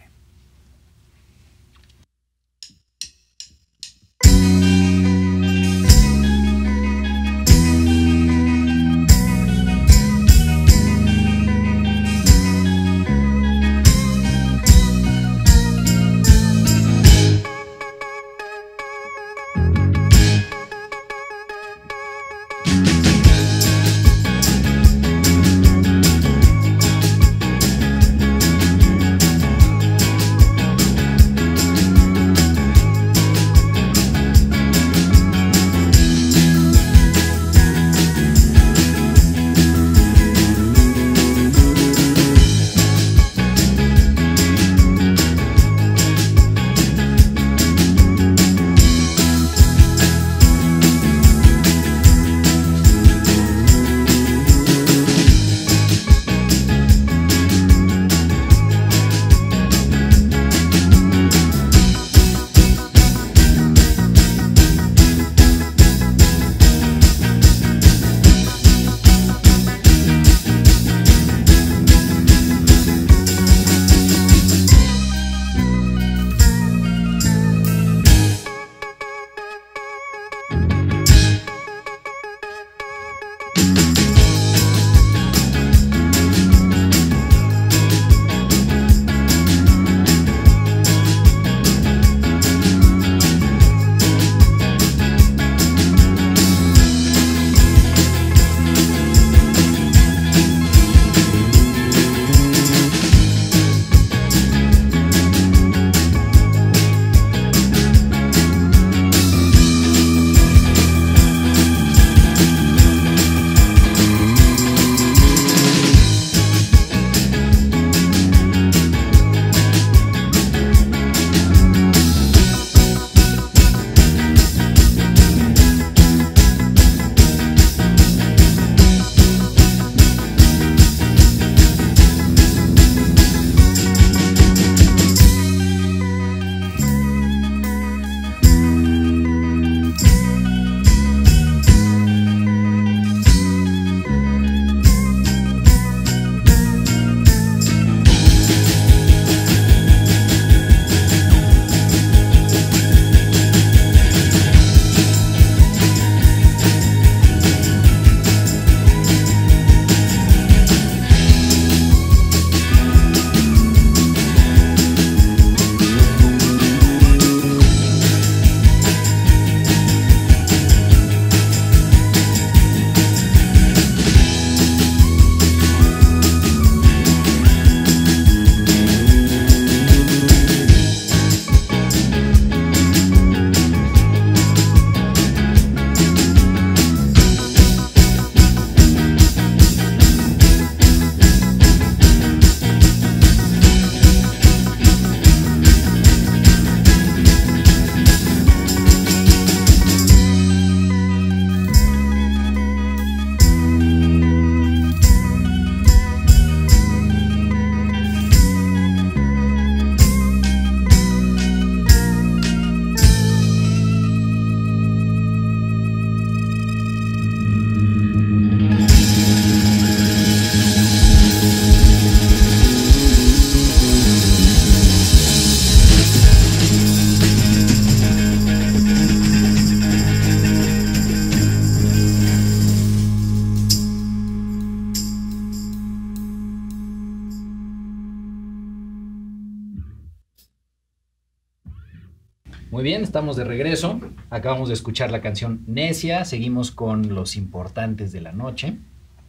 Muy bien, estamos de regreso. Acabamos de escuchar la canción Necia. Seguimos con los importantes de la noche.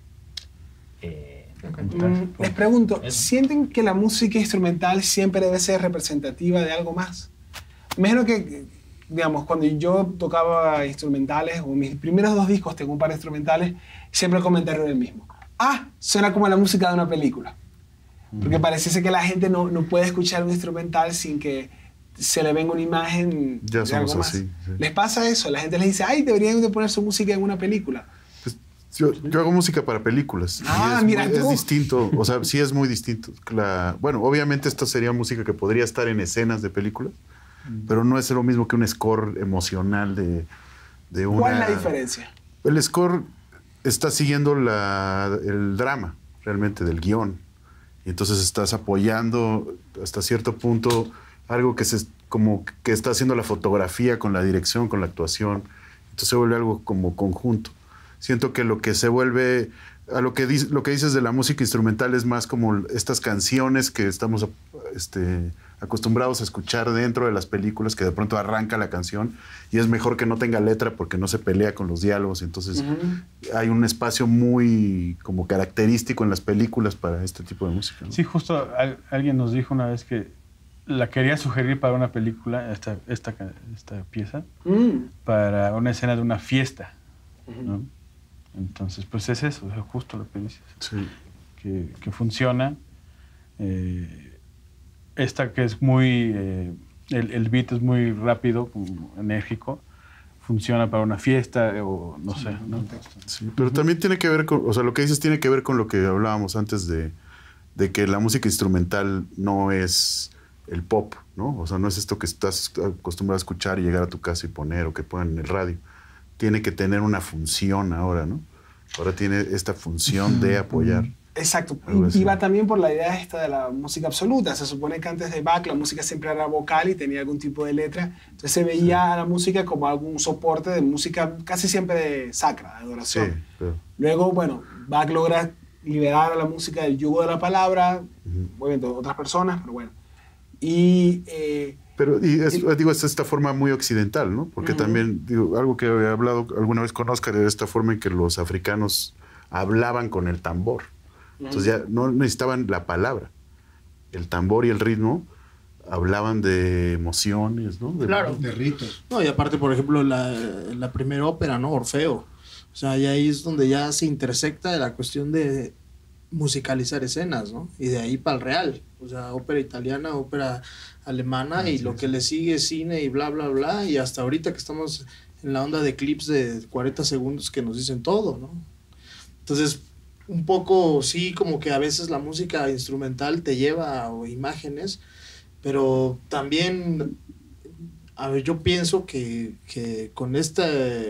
Eh, Mm, les pregunto, ¿sienten que la música instrumental siempre debe ser representativa de algo más? Imagino que, digamos, cuando yo tocaba instrumentales, o mis primeros dos discos, tengo un par de instrumentales, siempre el comentario era el mismo. Ah, suena como la música de una película. Porque pareciese que la gente no, no puede escuchar un instrumental sin que se le venga una imagen Ya de algo somos más. así, sí. ¿Les pasa eso? La gente les dice, ay, deberían de poner su música en una película. Pues, yo, yo hago música para películas. y Ah, es, mira muy- es tú. distinto. O sea, sí es muy distinto. La, bueno, obviamente esto sería música que podría estar en escenas de películas, pero no es lo mismo que un score emocional de, de una... ¿Cuál es la diferencia? El score está siguiendo la, el drama, realmente, del guión. Y entonces estás apoyando hasta cierto punto algo que, se, como que está haciendo la fotografía con la dirección, con la actuación. Entonces se vuelve algo como conjunto. Siento que lo que se vuelve... A lo que, di, lo que dices de la música instrumental es más como estas canciones que estamos este, acostumbrados a escuchar dentro de las películas, que de pronto arranca la canción y es mejor que no tenga letra porque no se pelea con los diálogos. Entonces uh-huh. hay un espacio muy como característico en las películas para este tipo de música, ¿no? Sí, justo al, alguien nos dijo una vez que la quería sugerir para una película, esta, esta, esta pieza, mm. para una escena de una fiesta, uh-huh. ¿no? Entonces, pues es eso, es justo lo que dices. Sí. Que, que funciona. Eh, esta que es muy... Eh, el, el beat es muy rápido, como enérgico. Funciona para una fiesta o no sé. ¿no? Sí, pero también tiene que ver con... O sea, lo que dices tiene que ver con lo que hablábamos antes de, de que la música instrumental no es el pop, ¿no? O sea, no es esto que estás acostumbrado a escuchar y llegar a tu casa y poner o que ponen en el radio. Tiene que tener una función ahora, ¿no? Ahora tiene esta función de apoyar. Exacto. Y, y va también por la idea esta de la música absoluta. Se supone que antes de Bach la música siempre era vocal y tenía algún tipo de letra. Entonces se veía sí. a la música como algún soporte de música casi siempre de sacra, de adoración. Sí, pero... Luego, bueno, Bach logra liberar a la música del yugo de la palabra, uh-huh. obviamente otras personas, pero bueno. Y... Eh, Pero y es, digo, es esta forma muy occidental, ¿no? Porque uh-huh. también, digo, algo que he hablado alguna vez con Oscar era esta forma en que los africanos hablaban con el tambor. Uh-huh. Entonces ya no necesitaban la palabra. El tambor y el ritmo hablaban de emociones, ¿no? De, claro. De ritos. No, y aparte, por ejemplo, la, la primera ópera, ¿no? Orfeo. O sea, y ahí es donde ya se intersecta la cuestión de musicalizar escenas, ¿no? Y de ahí para el real. O sea, ópera italiana, ópera alemana, ah, y sí, lo sí. que le sigue es cine y bla, bla, bla. Y hasta ahorita que estamos en la onda de clips de cuarenta segundos que nos dicen todo, ¿no? Entonces, un poco sí, como que a veces la música instrumental te lleva a imágenes, pero también, a ver, yo pienso que, que con esta,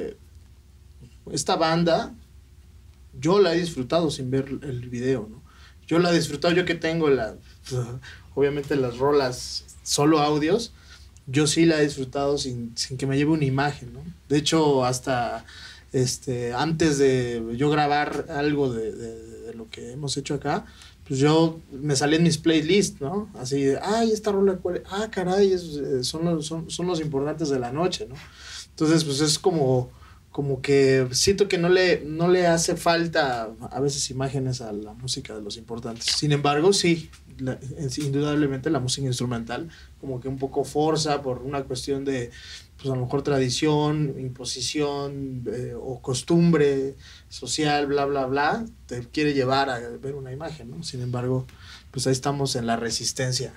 esta banda, yo la he disfrutado sin ver el video, ¿no? Yo la he disfrutado, yo que tengo la, obviamente las rolas solo audios, yo sí la he disfrutado sin, sin que me lleve una imagen, ¿no? De hecho, hasta este, antes de yo grabar algo de, de, de lo que hemos hecho acá, pues yo me salí en mis playlists, ¿no? Así de, ay, esta rola, ah, caray, es, son, los, son, son los importantes de la noche, ¿no? Entonces, pues es como... como que siento que no le, no le hace falta a veces imágenes a la música de los importantes. Sin embargo, sí, la, indudablemente la música instrumental como que un poco forza por una cuestión de, pues a lo mejor tradición, imposición eh, o costumbre social, bla, bla, bla, te quiere llevar a ver una imagen, ¿no? Sin embargo, pues ahí estamos en la resistencia.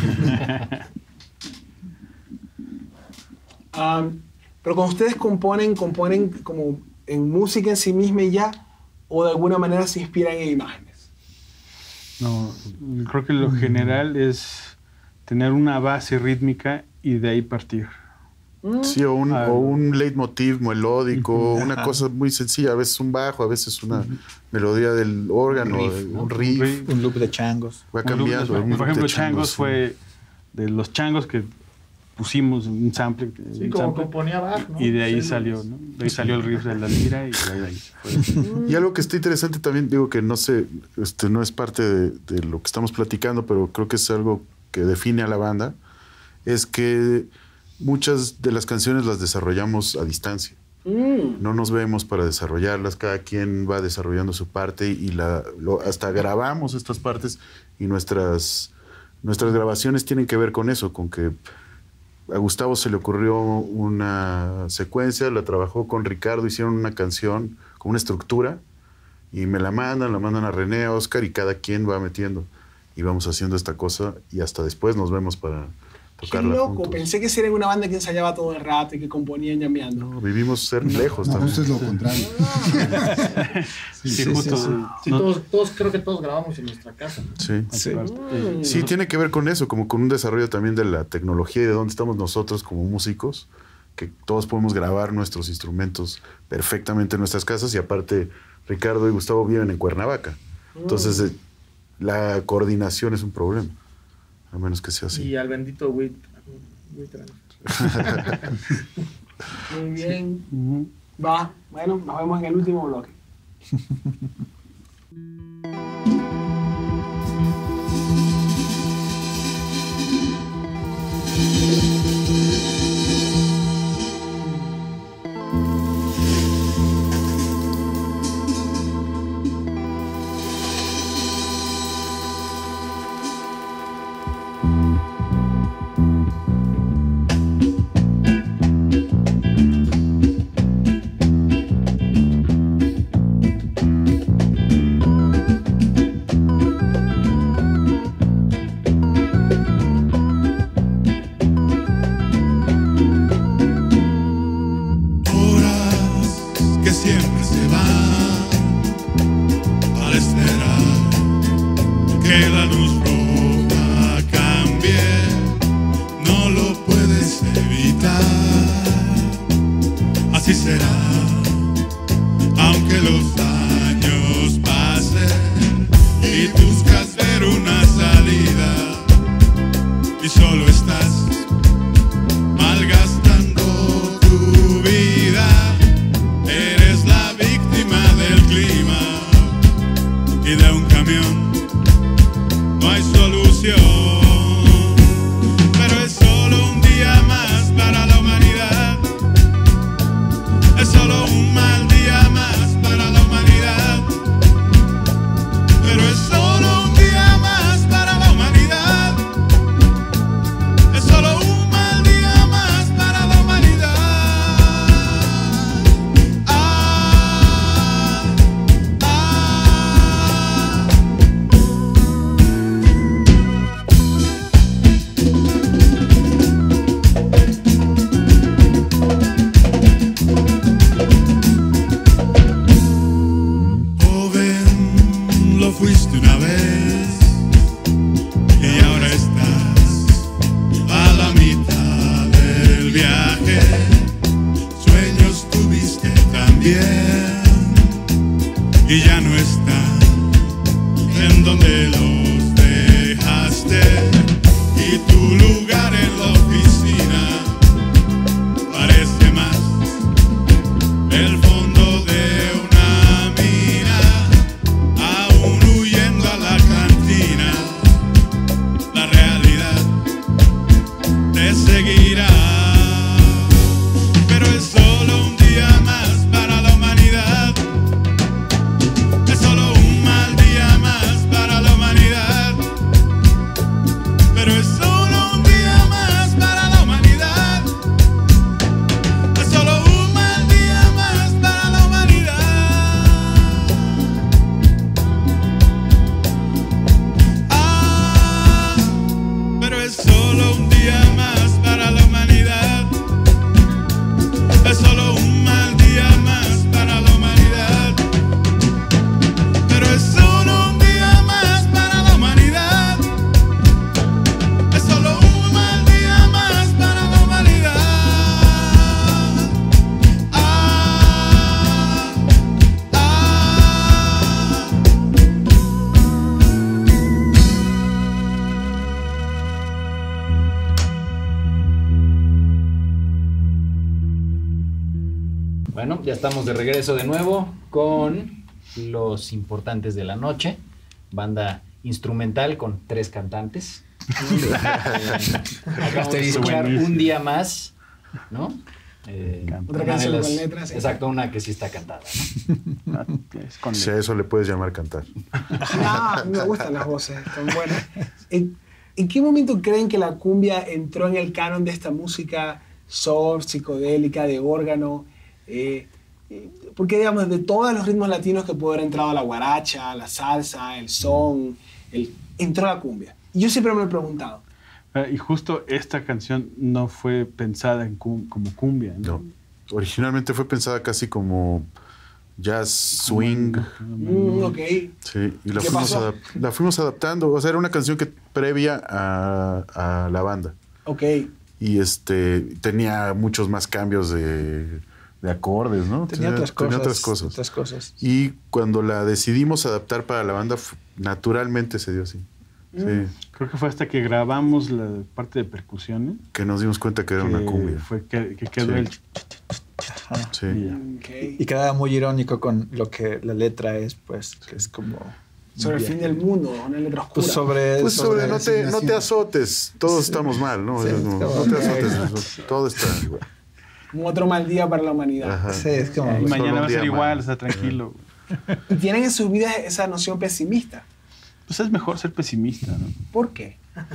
um, Pero cuando ustedes componen, componen como en música en sí misma y ya, o de alguna manera se inspiran en imágenes. No, creo que lo general es tener una base rítmica y de ahí partir. Sí, o un, ah, o un leitmotiv melódico, uh-huh. una cosa muy sencilla, a veces un bajo, a veces una uh-huh. melodía del órgano, un riff, ¿no? un, riff, un, riff, un loop de changos. Va cambiando. Loop de, por ejemplo, changos, changos fue de los changos que pusimos un sample, sí, un como sample componía Bach, ¿no? Y de ahí sí, salió, ¿no? De ahí salió el riff de la lira y de ahí fue. Y algo que está interesante también, digo que no sé, este no es parte de, de lo que estamos platicando, pero creo que es algo que define a la banda, es que muchas de las canciones las desarrollamos a distancia. Mm. No nos vemos para desarrollarlas, cada quien va desarrollando su parte y la, lo, hasta grabamos estas partes y nuestras, nuestras grabaciones tienen que ver con eso, con que a Gustavo se le ocurrió una secuencia, la trabajó con Ricardo, hicieron una canción con una estructura y me la mandan, la mandan a René, a Oscar y cada quien va metiendo y vamos haciendo esta cosa y hasta después nos vemos para Qué tocarla loco, juntos. pensé que sería una banda que ensayaba todo el rato y que componían llameando. No, vivimos ser lejos No, también. justo es lo contrario. Sí, sí, justo. sí, sí. Sí, todos, todos, creo que todos grabamos en nuestra casa. ¿no? Sí. Sí. Mm. Sí, tiene que ver con eso, como con un desarrollo también de la tecnología y de dónde estamos nosotros como músicos, que todos podemos grabar nuestros instrumentos perfectamente en nuestras casas y aparte Ricardo y Gustavo viven en Cuernavaca. Entonces eh, la coordinación es un problema, a menos que sea así. Y al bendito Wit. Muy bien. Va, bueno, nos vemos en el último bloque. Bueno, ya estamos de regreso de nuevo con Los Importantes de la Noche, banda instrumental con tres cantantes. Acabamos de escuchar Un Día Más, ¿no? Eh, Otra una canción de las- con letras. Exacto, una que sí está cantada, ¿no? Es con- Si a eso le puedes llamar cantar. No, me gustan las voces, están buenas. ¿En, en qué momento creen que la cumbia entró en el canon de esta música soul, psicodélica, de órgano? Eh, eh, porque, digamos, de todos los ritmos latinos que puede haber entrado la guaracha, la salsa, el son, el, entró la cumbia. Y yo siempre me lo he preguntado. Eh, Y justo esta canción no fue pensada en cum- como cumbia, ¿no? No. Originalmente fue pensada casi como jazz, swing. Mm, ok. Sí, y la ¿Qué fuimos, pasó? adap- la fuimos adaptando. O sea, era una canción que previa a, a la banda. Ok. Y este tenía muchos más cambios de, de acordes, ¿no? Tenía otras cosas. tenía otras cosas. Otras cosas. Y cuando la decidimos adaptar para la banda, f- naturalmente se dio así. Sí, Creo que fue hasta que grabamos la parte de percusiones que nos dimos cuenta que era que una cumbia. fue que, que quedó Sí. el... Ajá. Sí. y ya. Ok. Y quedaba muy irónico con lo que la letra es, pues, que es como... Sobre el fin del mundo, una letra oscura. Pues sobre... Pues sobre, no, te, no te resignación. azotes, todos estamos mal, ¿no? Sí, Es como, es como- no te azotes, todo está igual. Un otro mal día para la humanidad. Ajá. Sí, es como... Y Solo mañana un va a ser día igual, más. está tranquilo. Y tienen en sus vidas esa noción pesimista. Pues es mejor ser pesimista, ¿no? ¿Por qué?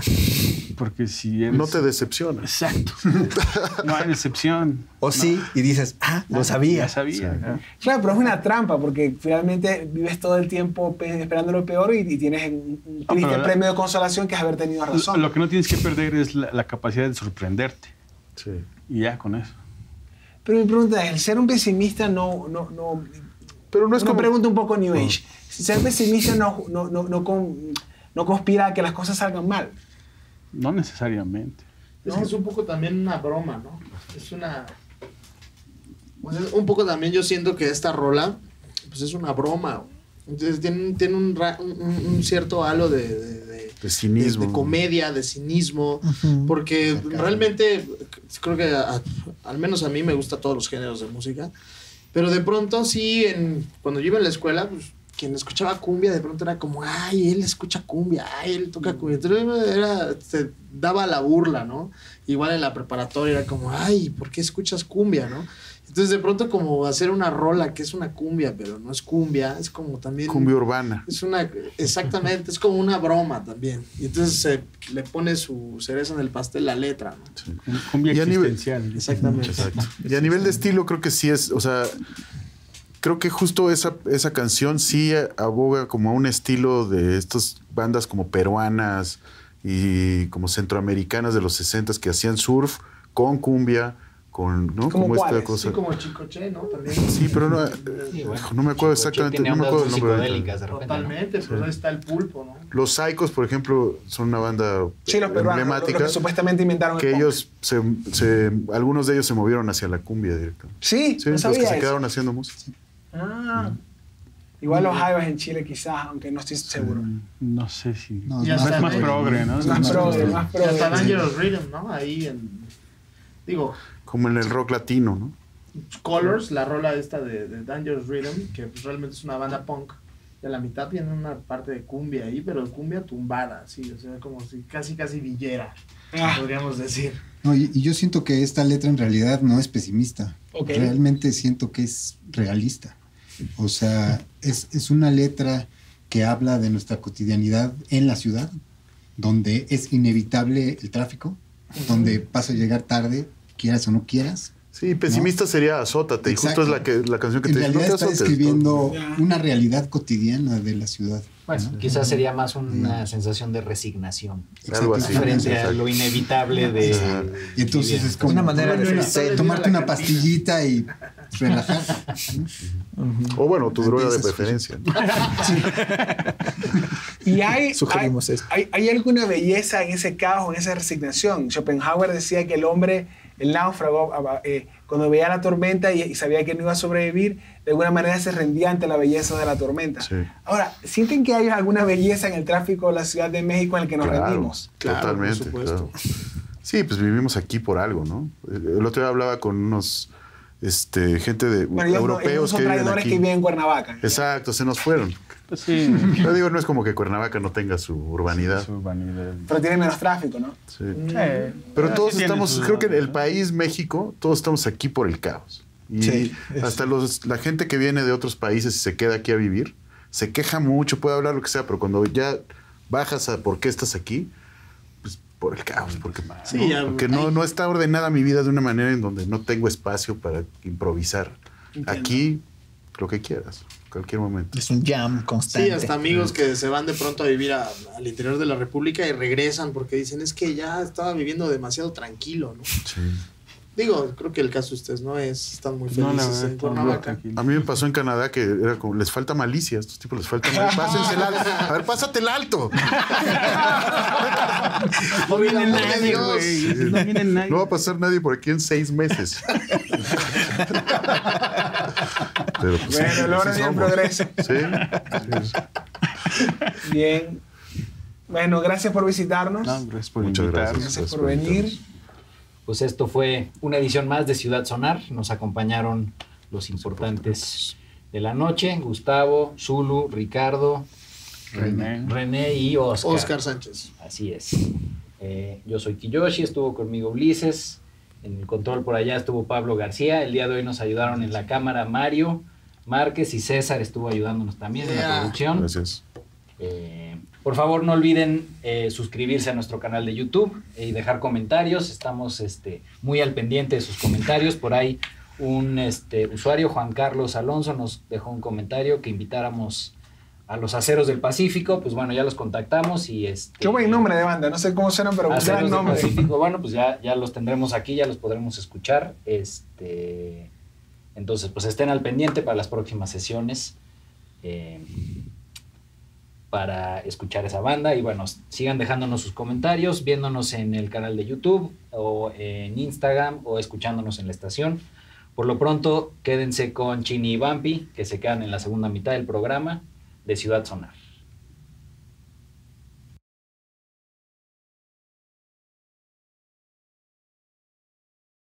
Porque si eres... No te decepcionas. Exacto. No hay decepción. O sí, y dices, ah, lo sabía. Ya sabía. ¿no? Claro, pero es una trampa porque finalmente vives todo el tiempo pe- esperando lo peor y, y tienes un, un No, triste pero la- premio de consolación que es haber tenido razón. Lo que no tienes que perder es la, la capacidad de sorprenderte. Sí. Y ya con eso. Pero mi pregunta es, ¿el ser un pesimista no... no, no Pero no es una como... pregunta un poco New Age. Ser pesimista no, no, no, no, con- no conspira a que las cosas salgan mal. No necesariamente. Es que es un poco también una broma, ¿no? Es una... Pues es un poco también yo siento que esta rola, pues es una broma. Entonces tiene, un- tiene un, ra- un- un cierto halo de... de, de- De cinismo. de, de comedia, de cinismo, Ujú. porque Sarcasmo. realmente creo que a- al menos a mí me gustan todos los géneros de música, pero de pronto sí, en, cuando yo iba a la escuela, pues quien escuchaba cumbia de pronto era como, ay, él escucha cumbia, ay, él toca cumbia, entonces era, se daba la burla, ¿no? Igual en la preparatoria era como, ay, ¿por qué escuchas cumbia, no? Entonces de pronto como hacer una rola que es una cumbia, pero no es cumbia, es como también... Cumbia urbana. Es una, exactamente, es como una broma también. Y entonces se le pone su cereza en el pastel la letra, ¿no? Sí. Cumbia Y a nivel- existencial. Exactamente. Exacto. Y a nivel de estilo creo que sí es, o sea, creo que justo esa, esa canción sí aboga como a un estilo de estas bandas como peruanas y como centroamericanas de los sesentas que hacían surf con cumbia, con, ¿no? ¿Cómo Como esta cuáles? cosa. Así como Chicoche, ¿no? También. Sí, pero no, Sí, bueno. no me acuerdo Chicoche exactamente, tiene no me ondas acuerdo el muy nombre. ahorita. psicodélicas de repente, ¿no? Totalmente, pues ahí está el pulpo, ¿no? Los Psychos, por ejemplo, son una banda Sí, los peruanos, los emblemática que supuestamente inventaron que el punk. ellos, se, se- algunos de ellos se movieron hacia la cumbia directamente. Sí, Sí, no los sabía que se eso. quedaron haciendo música. Ah. Igual los jaivas en Chile quizás, aunque no estoy seguro. No sé si... No, Ya No es está, más ¿no? progre, ¿no? Es más progre, más Y hasta progre. Dangerous Rhythm, ¿no? Ahí en... Digo, Como en el rock latino, ¿no? Colors, la rola esta de, de Dangerous Rhythm, que pues realmente es una banda punk. De la mitad tiene una parte de cumbia ahí, pero cumbia tumbada, sí, o sea, como si casi, casi villera, Ah. podríamos decir. No, y, y yo siento que esta letra en realidad no es pesimista. Ok. Realmente siento que es realista. O sea, es, es una letra que habla de nuestra cotidianidad en la ciudad, donde es inevitable el tráfico, donde vas a llegar tarde, quieras o no quieras. Sí, pesimista sería Azótate, y justo Exacto. es la, que, la canción que En te dice, no te realidad está azotes. describiendo Ya. una realidad cotidiana de la ciudad. Bueno, ¿no? quizás sería más una sensación de resignación Algo así. frente a Exacto. lo inevitable de... Ajá. Y entonces es como Una manera de tomarte una- ser. tomarte una pastillita y relajarte. O bueno, tu droga de Esas preferencia. ¿no? Y hay, Sugerimos hay, eso. hay, hay alguna belleza en ese caos, en esa resignación. Schopenhauer decía que el hombre, el náufrago, eh, cuando veía la tormenta y, y sabía que no iba a sobrevivir, de alguna manera se rendía ante la belleza de la tormenta. Sí. Ahora, ¿sienten que hay alguna belleza en el tráfico de la Ciudad de México en el que nos Claro, rendimos? Claro, totalmente. por supuesto. claro. Sí, pues vivimos aquí por algo, ¿no? El otro día hablaba con unos este, gente de Bueno, ellos no- europeos ellos son que viven traidores aquí. que viven en Cuernavaca. Exacto, se nos fueron. Pues sí. Yo digo, no es como que Cuernavaca no tenga su urbanidad. Su vanidad. Pero tienen menos tráfico, ¿no? Sí. Eh, Pero sí todos tiene estamos, sus creo que vanidades, el ¿no? país, México, todos estamos aquí por el caos. Y Sí, es- hasta los, la gente que viene de otros países y se queda aquí a vivir, se queja mucho, puede hablar lo que sea, pero cuando ya bajas a por qué estás aquí, pues por el caos, porque, Sí, ¿no? ya, porque no, hay- no está ordenada mi vida de una manera en donde no tengo espacio para improvisar. Entiendo. Aquí, lo que quieras, cualquier momento. Es un jam constante. Sí, hasta amigos que se van de pronto a vivir a- al interior de la República y regresan porque dicen, es que ya estaba viviendo demasiado tranquilo, ¿no? Sí. Digo, creo que el caso de ustedes no es, están muy No, la felices verdad, en estamos muy Cuernavaca. tranquilos. A mí me pasó en Canadá que era como, les falta malicia, a estos tipos les falta malicia. Pásense el alto. A ver, pásate el alto. No viene nadie, Dios. güey. No viene nadie. No va a pasar nadie por aquí en seis meses. Pero, pues, Bueno, sí, el orden así y el somos. progreso. Sí. Sí. Bien. Bueno, gracias por visitarnos. No, gracias por Muchas invitarnos. gracias. Gracias por venir. Pues esto fue una edición más de Ciudad Sonar. Nos acompañaron los importantes de la noche: Gustavo, Zulu, Ricardo, René. René y Oscar. Oscar Sánchez. Así es. Eh, yo soy Kiyoshi, estuvo conmigo Ulises. En el control por allá estuvo Pablo García. El día de hoy nos ayudaron en la cámara Mario Márquez y César estuvo ayudándonos también en la Yeah. producción. Gracias. Eh, por favor, no olviden eh, suscribirse a nuestro canal de YouTube y dejar comentarios. Estamos este, muy al pendiente de sus comentarios. Por ahí un este, usuario, Juan Carlos Alonso, nos dejó un comentario que invitáramos a los Aceros del Pacífico. Pues bueno, ya los contactamos y este... Qué buen nombre de banda. No sé cómo suenan, pero Aceros gran del nombre. Pacífico. Bueno, pues ya, ya los tendremos aquí, ya los podremos escuchar. Este, entonces, pues estén al pendiente para las próximas sesiones. Eh, para escuchar esa banda y bueno, sigan dejándonos sus comentarios, viéndonos en el canal de YouTube o en Instagram o escuchándonos en la estación. Por lo pronto, quédense con Chini y Bampi, que se quedan en la segunda mitad del programa de Ciudad Sonar.